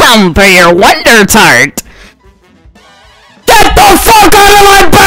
Come for your wondertart. Get the fuck out of my